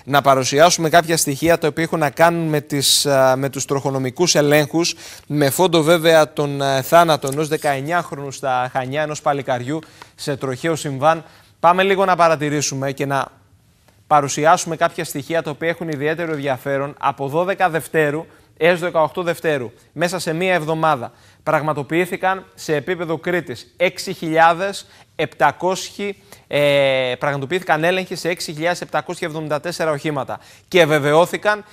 να παρουσιάσουμε κάποια στοιχεία τα οποία έχουν να κάνουν με τους τροχονομικούς ελέγχους, με φόντο βέβαια τον θάνατο ενός 19χρονου στα Χανιά, ενός παλικαριού σε τροχαίο συμβάν. Πάμε λίγο να παρατηρήσουμε και να παρουσιάσουμε κάποια στοιχεία τα οποία έχουν ιδιαίτερο ενδιαφέρον από 12 Δευτέρου έως 18 Δευτέρου, μέσα σε μία εβδομάδα. Πραγματοποιήθηκαν σε επίπεδο Κρήτης 6.700, πραγματοποιήθηκαν έλεγχοι σε 6.774 οχήματα και βεβαιώθηκαν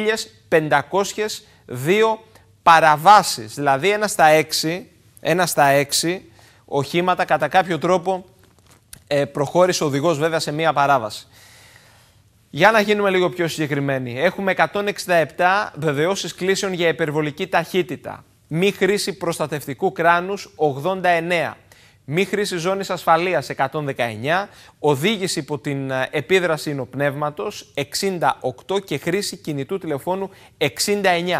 1.502 παραβάσεις, δηλαδή ένα στα 6 οχήματα κατά κάποιο τρόπο προχώρησε ο οδηγός βέβαια σε μία παράβαση. Για να γίνουμε λίγο πιο συγκεκριμένοι, έχουμε 167 βεβαιώσεις κλήσεων για υπερβολική ταχύτητα, μη χρήση προστατευτικού κράνους 89, μη χρήση ζώνης ασφαλείας 119, οδήγηση υπό την επίδραση υνοπνεύματος 68 και χρήση κινητού τηλεφώνου 69.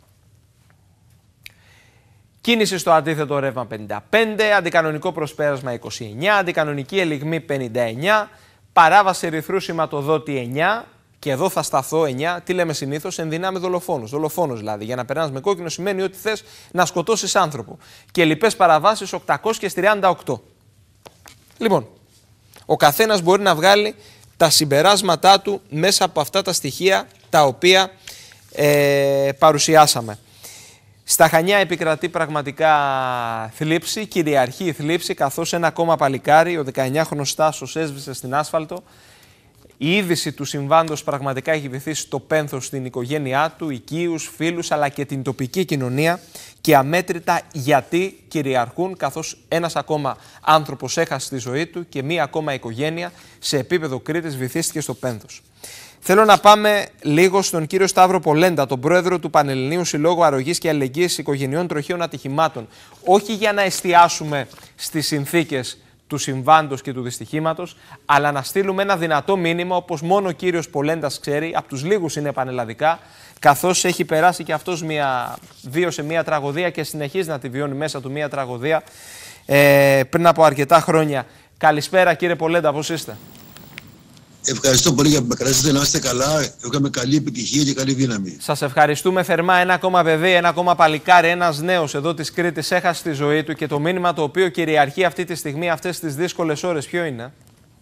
Κίνηση στο αντίθετο ρεύμα 55, αντικανονικό προσπέρασμα 29, αντικανονική ελιγμή 59, παράβαση ερυθρού σηματοδότη 9, και εδώ θα σταθώ 9, τι λέμε συνήθως, ενδυνάμει δολοφόνος. Δολοφόνος δηλαδή, για να περνάς με κόκκινο σημαίνει ότι θες να σκοτώσεις άνθρωπο. Και λοιπές παραβάσεις 838. Λοιπόν, ο καθένας μπορεί να βγάλει τα συμπεράσματά του μέσα από αυτά τα στοιχεία τα οποία παρουσιάσαμε. Στα Χανιά επικρατεί πραγματικά θλίψη, κυριαρχεί η θλίψη, καθώς ένα ακόμα παλικάρι, ο 19χρονος Στάσος, έσβησε στην άσφαλτο. Η είδηση του συμβάντος πραγματικά έχει βυθίσει το πένθος στην οικογένειά του, οικείους, φίλους, αλλά και την τοπική κοινωνία, και αμέτρητα γιατί κυριαρχούν, καθώς ένας ακόμα άνθρωπος έχασε τη ζωή του και μία ακόμα οικογένεια σε επίπεδο Κρήτης βυθίστηκε στο πένθος. Θέλω να πάμε λίγο στον κύριο Σταύρο Πολέντα, τον πρόεδρο του Πανελληνίου Συλλόγου Αρρωγής και Αλληλεγγύης Οικογενειών Τροχαίων Ατυχημάτων. Όχι για να εστιάσουμε στις συνθήκες του συμβάντος και του δυστυχήματος, αλλά να στείλουμε ένα δυνατό μήνυμα, όπως μόνο ο κύριος Πολέντας ξέρει, από τους λίγους είναι πανελλαδικά, καθώς έχει περάσει και αυτός βίωσε μία τραγωδία και συνεχίζει να τη βιώνει μέσα του μία τραγωδία πριν από αρκετά χρόνια. Καλησπέρα κύριε Πολέντα, πώς είστε? Ευχαριστώ πολύ για που με καλέσατε, να είστε καλά. Είχαμε καλή επιτυχία και καλή δύναμη. Σας ευχαριστούμε θερμά. Ένα ακόμα παιδί, ένα ακόμα παλικάρι, ένας νέος εδώ της Κρήτης έχασε τη ζωή του, και το μήνυμα το οποίο κυριαρχεί αυτή τη στιγμή, αυτές τις δύσκολες ώρες, ποιο είναι?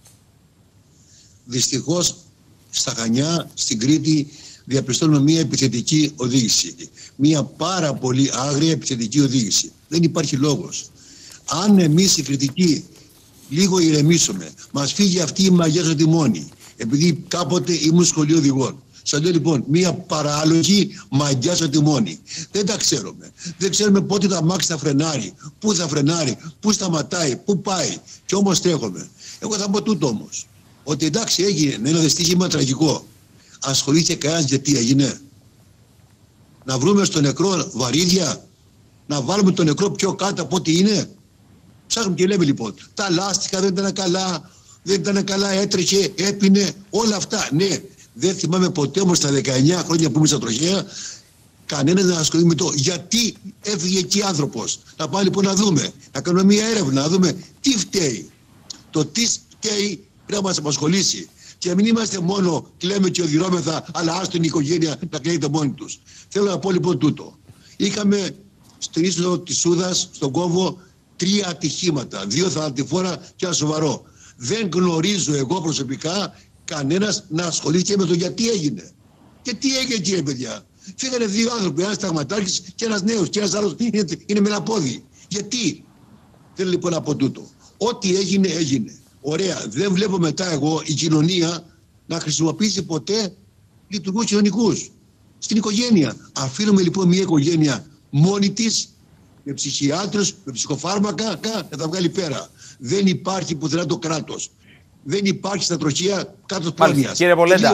Δυστυχώς στα Χανιά, στην Κρήτη, διαπιστώνουμε μια επιθετική οδήγηση. Μια πάρα πολύ άγρια επιθετική οδήγηση. Δεν υπάρχει λόγος. Αν εμείς οι Κρητικοί λίγο ηρεμήσουμε, μας φύγει αυτή η μαγιά στο τιμόνι, επειδή κάποτε ήμουν σχολείο οδηγών. Σας λέω λοιπόν, μία παράλογη μαγιά στο τιμόνι. Δεν τα ξέρουμε. Δεν ξέρουμε πότε το αμάξι θα φρενάρει, πού θα φρενάρει, πού σταματάει, πού πάει. Και όμως τρέχουμε. Εγώ θα πω τούτο όμως. Ότι εντάξει, έγινε ένα δυστύχημα τραγικό. Ασχολήθηκε κανένας γιατί έγινε? Να βρούμε στο νεκρό βαρύδια, να βάλουμε το νεκρό πιο κάτω από ό,τι είναι? Ψάχνουμε και λέμε λοιπόν, τα λάστιχα δεν ήταν καλά, δεν ήταν καλά, έτρεχε, έπινε, όλα αυτά. Ναι, δεν θυμάμαι ποτέ όμως τα 19 χρόνια που είμαι στα τροχαία, κανένας να ασχολείται με το γιατί έφυγε εκεί άνθρωπος. Να πάμε λοιπόν να δούμε, να κάνουμε μια έρευνα, να δούμε τι φταίει. Το τι φταίει πρέπει να μας απασχολήσει. Και μην είμαστε μόνο κλαίμε και οδυρώμεθα, αλλά άστον την οικογένεια να κλαίτε μόνοι τους. Θέλω να πω λοιπόν τούτο. Είχαμε στην είσοδο της Σούδας, στον κόβο, 3 ατυχήματα, 2 θανατηφόρα και ένα σοβαρό. Δεν γνωρίζω εγώ προσωπικά κανένας να ασχολήθηκε με το γιατί έγινε. Και τι έγινε κύριε παιδιά? Φύγανε 2 άνθρωποι, ένας ταγματάρχης και ένας νέος, και ένας άλλος είναι με ένα πόδι. Γιατί? Θέλω λοιπόν από τούτο. Ό,τι έγινε, έγινε. Ωραία. Δεν βλέπω μετά εγώ η κοινωνία να χρησιμοποιήσει ποτέ λειτουργούς κοινωνικούς στην οικογένεια. Αφήνουμε λοιπόν μια οικογένεια μόνη της, με ψυχιάτρους, με ψυχοφάρμακα, να τα βγάλει πέρα. Δεν υπάρχει πουθενά το κράτος. Δεν υπάρχει στα τροχεία κάτω πρόνοιας. Κύριε Πολέντα,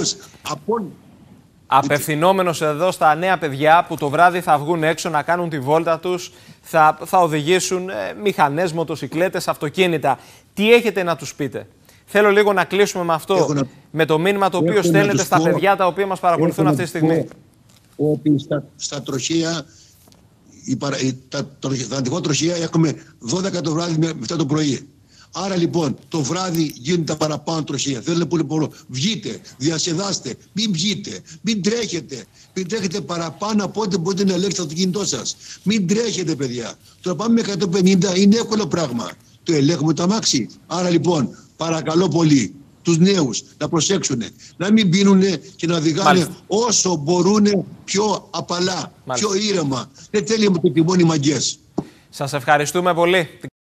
απευθυνόμενος εδώ στα νέα παιδιά που το βράδυ θα βγουν έξω να κάνουν τη βόλτα τους, θα οδηγήσουν μηχανές, μοτοσικλέτες, αυτοκίνητα. Τι έχετε να τους πείτε? Θέλω λίγο να κλείσουμε με αυτό, με το μήνυμα το οποίο στέλνετε στα παιδιά τα οποία μας παρακολουθούν αυτή τη στιγμή. Ότι στα τροχεία, τα αντιχώ τροχεία έχουμε 12 το βράδυ με 7 το πρωί. Άρα λοιπόν το βράδυ γίνουν τα παραπάνω τροχαία. Θέλω πολύ πολύ. Βγείτε, διασκεδάστε, μην βγείτε, μην τρέχετε. Μην τρέχετε παραπάνω από ό,τι μπορείτε να ελέγξετε το κινητό σας. Μην τρέχετε, παιδιά. Τώρα πάμε με 150, είναι εύκολο πράγμα. Το ελέγχουμε το αμάξι. Άρα λοιπόν, παρακαλώ πολύ τους νέους να προσέξουν, να μην πίνουν και να οδηγάνε όσο μπορούν πιο απαλά, πιο ήρεμα. Δεν θέλει με το τιμόνι μαγκές. Σας ευχαριστούμε πολύ.